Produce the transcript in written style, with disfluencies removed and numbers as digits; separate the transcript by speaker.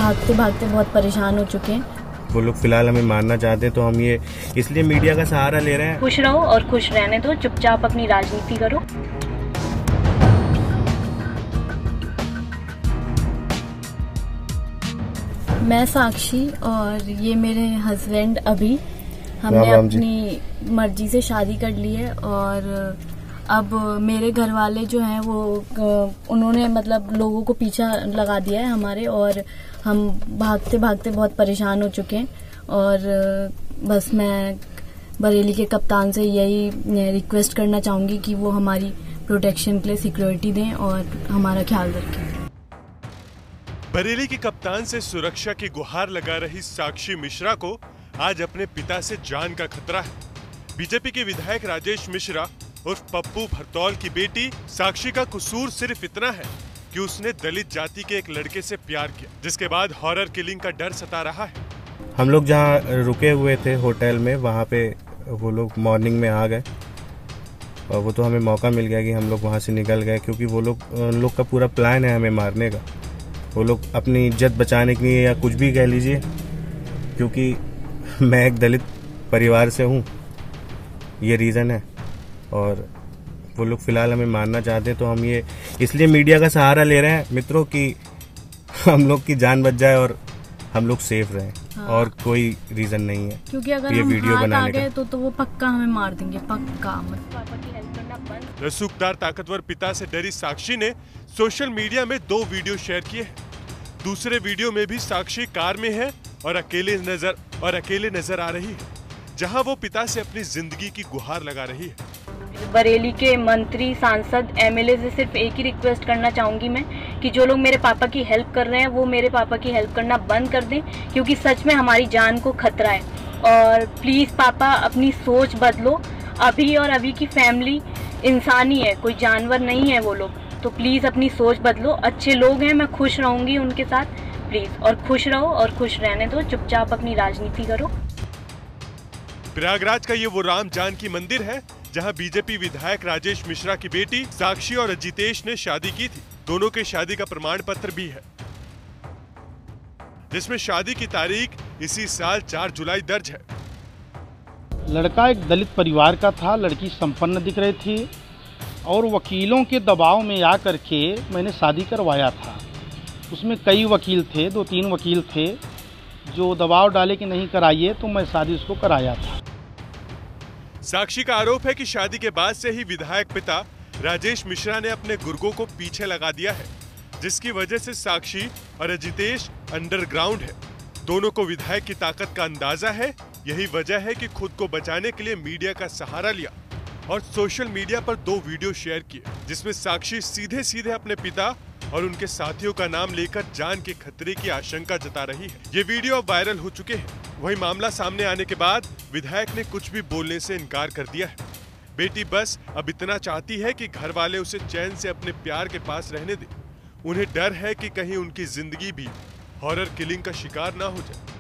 Speaker 1: भागते भागते बहुत परेशान हो चुके हैं।
Speaker 2: वो लोग फिलहाल हमें मारना चाहते हैं, तो हम ये इसलिए मीडिया का सहारा ले रहे हैं।
Speaker 1: खुश रहो और खुश रहने दो, चुपचाप अपनी राजनीति करो। मैं साक्षी और ये मेरे हस्बैंड अभी, हमने अपनी मर्जी से शादी कर ली है और अब मेरे घर वाले जो हैं वो उन्होंने मतलब लोगों को पीछा लगा दिया है हमारे, और हम भागते भागते बहुत परेशान हो चुके हैं। और बस मैं बरेली के कप्तान से यही रिक्वेस्ट करना चाहूँगी कि वो हमारी प्रोटेक्शन के लिए सिक्योरिटी दें और हमारा ख्याल रखें।
Speaker 3: बरेली के कप्तान से सुरक्षा की गुहार लगा रही साक्षी मिश्रा को आज अपने पिता से जान का खतरा है। बीजेपी के विधायक राजेश मिश्रा उर्फ पप्पू भरतौल की बेटी साक्षी का कसूर सिर्फ इतना है कि उसने दलित जाति के एक लड़के से प्यार किया, जिसके बाद हॉरर किलिंग का डर सता रहा है।
Speaker 2: हम लोग जहाँ रुके हुए थे होटल में, वहाँ पे वो लोग मॉर्निंग में आ गए और वो तो हमें मौका मिल गया कि हम लोग वहाँ से निकल गए, क्योंकि वो लोग उन लोग का पूरा प्लान है हमें मारने का। वो लोग अपनी इज्जत बचाने के लिए या कुछ भी कह लीजिए, क्योंकि मैं एक दलित परिवार से हूँ, ये रीज़न है। और वो लोग फिलहाल हमें मारना चाहते हैं, तो हम ये इसलिए मीडिया का सहारा ले रहे हैं मित्रों कि हम लोग की जान बच जाए और हम लोग सेफ रहें। हाँ। और कोई रीजन नहीं है,
Speaker 1: क्योंकि अगर
Speaker 2: ये
Speaker 1: हम
Speaker 2: वीडियो
Speaker 1: हाथ
Speaker 2: बनाने
Speaker 1: आ गए तो वो पक्का हमें मार देंगे, पक्का। पापा की हेल्प करना बंद।
Speaker 3: रसूखदार ताकतवर पिता से डरी साक्षी ने सोशल मीडिया में 2 वीडियो शेयर किए हैं। दूसरे वीडियो में भी साक्षी कार में है और अकेले नजर आ रही है, जहां वो पिता से अपनी जिंदगी की गुहार लगा रही है।
Speaker 1: बरेली के मंत्री, सांसद, एमएलए से सिर्फ एक ही रिक्वेस्ट करना चाहूंगी मैं कि जो लोग मेरे पापा की हेल्प कर रहे हैं वो मेरे पापा की हेल्प करना बंद कर दें, क्योंकि सच में हमारी जान को खतरा है। और प्लीज पापा अपनी सोच बदलो। अभी और अभी की फैमिली इंसान ही है, कोई जानवर नहीं है वो लोग। तो प्लीज अपनी सोच बदलो। अच्छे लोग हैं, मैं खुश रहूंगी उनके साथ, प्लीज। और खुश रहो और खुश रहने दो, चुपचाप अपनी राजनीति करो।
Speaker 3: प्रयागराज का ये वो राम जानकी मंदिर है जहां बीजेपी विधायक राजेश मिश्रा की बेटी साक्षी और अजितेश ने शादी की थी। दोनों के शादी का प्रमाण पत्र भी है, जिसमें शादी की तारीख इसी साल 4 जुलाई दर्ज है।
Speaker 4: लड़का एक दलित परिवार का था, लड़की संपन्न दिख रही थी और वकीलों के दबाव में आकर के मैंने शादी करवाया था। उसमें कई वकील थे, 2-3 वकील थे जो दबाव डाले कि नहीं कराइए, तो मैं शादी उसको कराया था।
Speaker 3: साक्षी का आरोप है कि शादी के बाद से ही विधायक पिता राजेश मिश्रा ने अपने गुर्गों को पीछे लगा दिया है, जिसकी वजह से साक्षी और अजितेश अंडरग्राउंड है। दोनों को विधायक की ताकत का अंदाजा है। यही वजह है कि खुद को बचाने के लिए मीडिया का सहारा लिया और सोशल मीडिया पर 2 वीडियो शेयर किए, जिसमें साक्षी सीधे सीधे अपने पिता और उनके साथियों का नाम लेकर जान के खतरे की आशंका जता रही है। ये वीडियो अब वायरल हो चुके हैं। वही मामला सामने आने के बाद विधायक ने कुछ भी बोलने से इनकार कर दिया है। बेटी बस अब इतना चाहती है कि घर वाले उसे चैन से अपने प्यार के पास रहने दें। उन्हें डर है कि कहीं उनकी जिंदगी भी हॉरर किलिंग का शिकार ना हो जाए।